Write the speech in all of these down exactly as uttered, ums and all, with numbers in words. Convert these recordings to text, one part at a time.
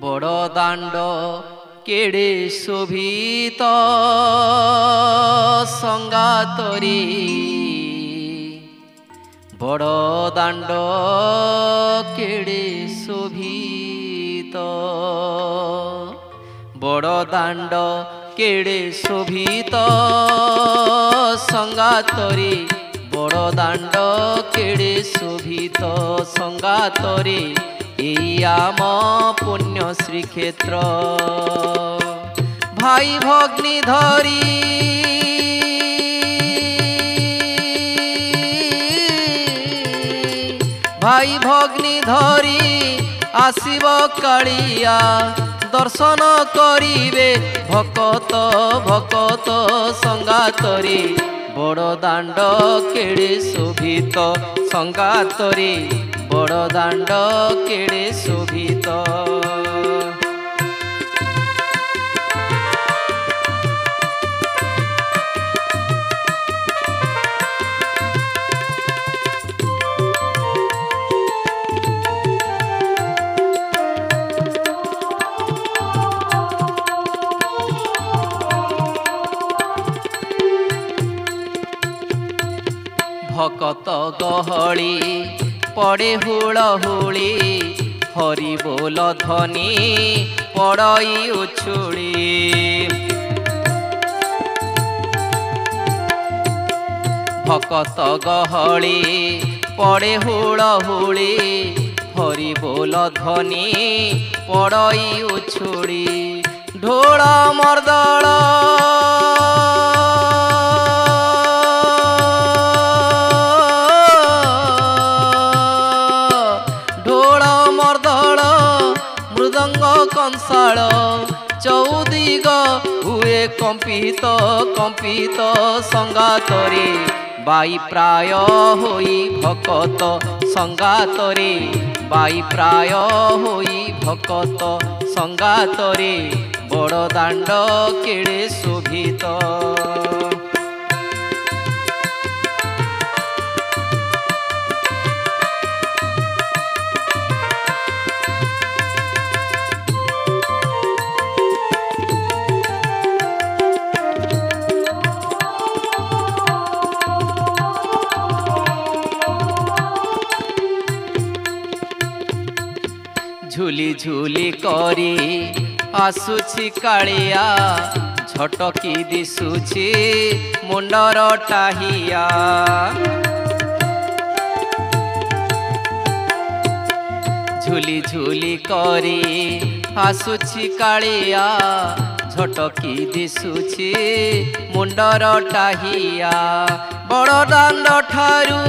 बड़ दाण्ड केड़े शोभित संगातरी बड़ दाण्ड केड़े शोभित बड़ दाण्ड केड़े शोभित संगातरी बड़ दाण्ड केड़े शोभित संगातरी एई आम पुण्य श्रीक्षेत्र भाई भग्नी धरी भाई भग्नी धरी आसिब कालिया दर्शन करिवे भकत भकत संगातरी बड़ दाण्ड केड़े शोभित संगातरी बड़ दाण्ड केड़े शोभित भकत गहली पड़े हुलहुली हरि बोल ध्वनि पड़ई उछुली भकत गहली पड़े हुलहुली हरि बोल ध्वनि पड़ई उछुली ढोल मर्दल कंसाल चौदिग हुए कंपित कंपित संगातरी बाई प्राय होई भकत संगातरी बाई प्राय होई भकत संगातरी बड़ दाण्ड केड़े शोभित झुली झुली करी आसुछि कालिया झटकी दिशुछि मुंडर टाहिया झुली झुली करी आसुछि कालिया झटकी दिशुछि मुंडर टाहिया बड़ दाण्ड ठारू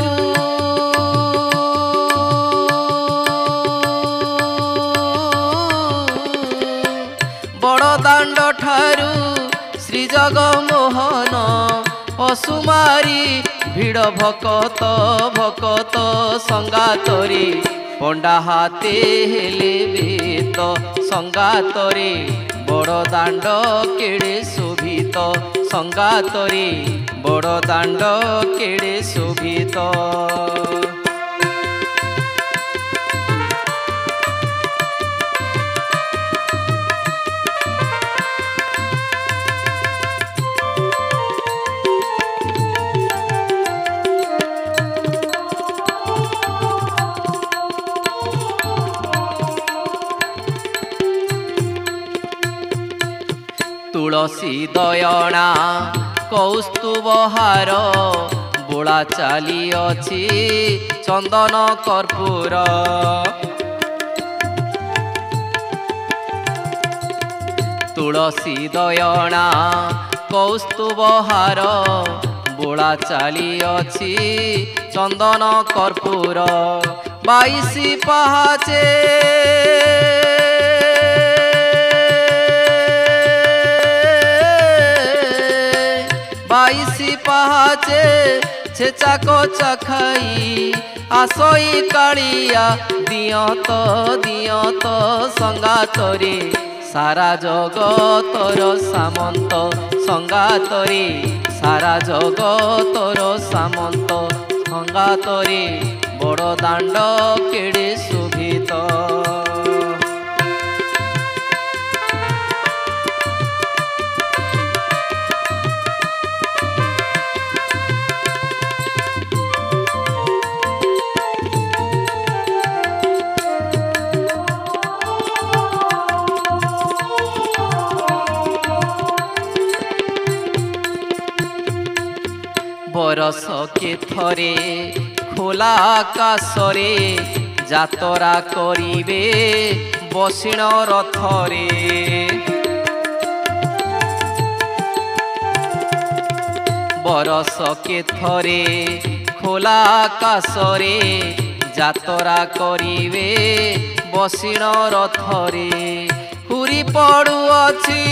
बड़ दाण्ड ठारू श्री जगमोहन पशुमारी भिड़ भकत भकत संगातरी पंडा हाथे हेले बेत संगातरी बड़ दाण्ड केड़े शोभित संगातरी बड़ दाण्ड केड़े शोभित तुलसी दयना कौस्तुभहार बोला चाली अछि चंदन कर्पूर तुलसी दयना कौस्तुभहार बोला चाली अछि चंदन कर्पूर बाईसी पहाचे बाईसी पहाचे छेचा को चखाई आसई कालिया दियत दियत संगातरी सारा जगतर सामंत संगातरी सारा जगतर सामंत संगातरी बड़ दाण्ड केड़े शोभित बरस के थरे खोला आकाशरे जातरा करिवे बसिण रथरे बरस के थरे खोला आकाशरे जातरा करिवे बसिण रथरे हुरी पड़ुअछि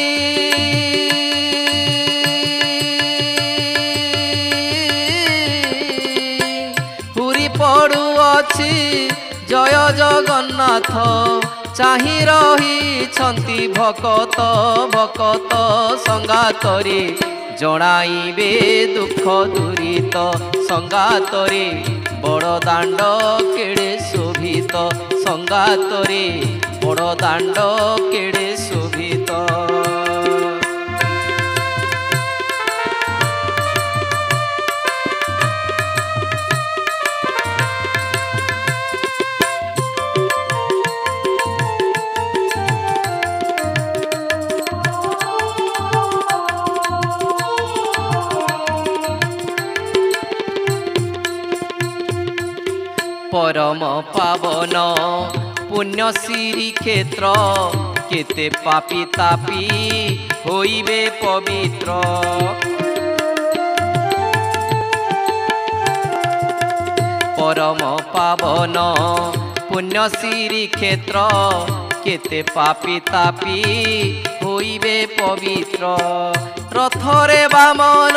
हुरी पड़ुअछि जय जगन्नाथ चाहि रहिछन्ति भकत भकत संगातरे जणाइबे दुख दुरित संगातरे बड़ दाण्ड केड़े शोभित संगातरे बड़ दाण्ड केड़े शोभित परम पावन पुण्य श्री क्षेत्र केते पापी तापी होइबे पवित्र परम पावन पुण्य श्री क्षेत्र केते पापी तापी होइबे पवित्र रथरे बामन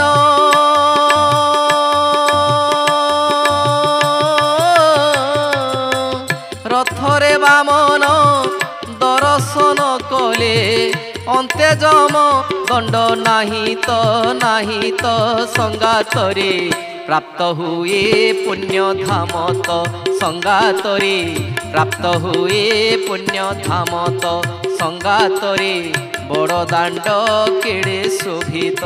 रथरे बामन दर्शन कले अंते जम दंड नाही तो नाही तो संगातरे प्राप्त हुए पुण्य धाम तो संगातरे प्राप्त हुए पुण्य धाम तो संगातरे बड़ दाण्ड केड़े शोभित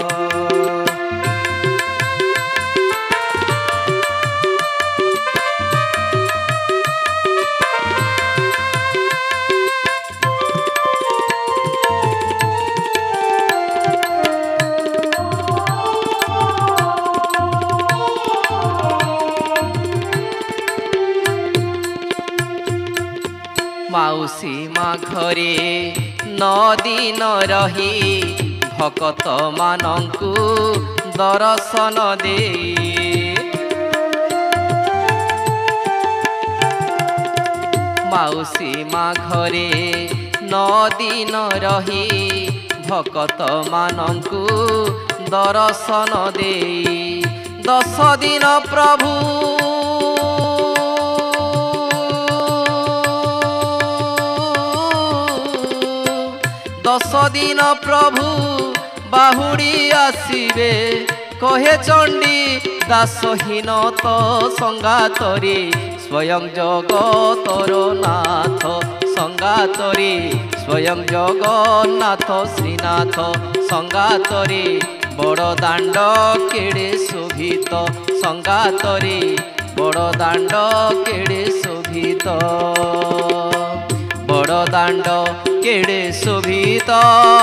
माउसी माँ घरे नौ दिन रही भकत मानंकु दर्शन दे माउसी माँ घरे नौ दिन रही भकत मानंकु दर्शन दे दस दिन प्रभु दस दिन प्रभु बाहुड़ी आसीबे कहे चंडी दासहीन तो संगातरे स्वयं जगतर नाथ संगातरे स्वयं जगन्नाथ श्रीनाथ संगातरे बड़ दाण्ड केड़े शोभित संगातरे बड़ दाण्ड केड़े शोभित बड़ दाण्ड केड़े शोभित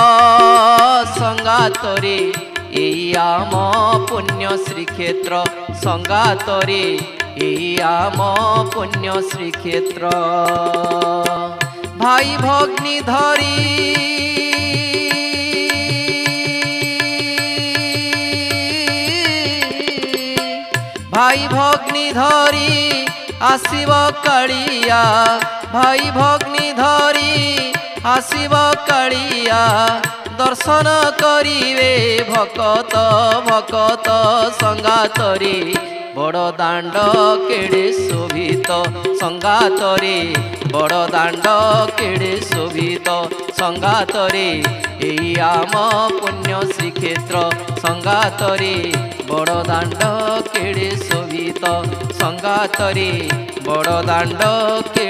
संगातरे एई आम पुण्य श्रीक्षेत्र संगातरे एई आम पुण्य श्रीक्षेत्र भाई भग्नी धरी भाई भग्नी धरी आसिब कालिया भाई भग्नी धरी आसिब कालिया दर्शन करिवे भकत भकत संगातरे बड़ दाण्ड केड़े शोभित संगातरे बड़ दाण्ड केड़े शोभित संगातरे एई आम पुण्य श्रीक्षेत्र संगातरे बड़ दाण्ड केड़े शोभित संगातरे बड़ दाण्ड के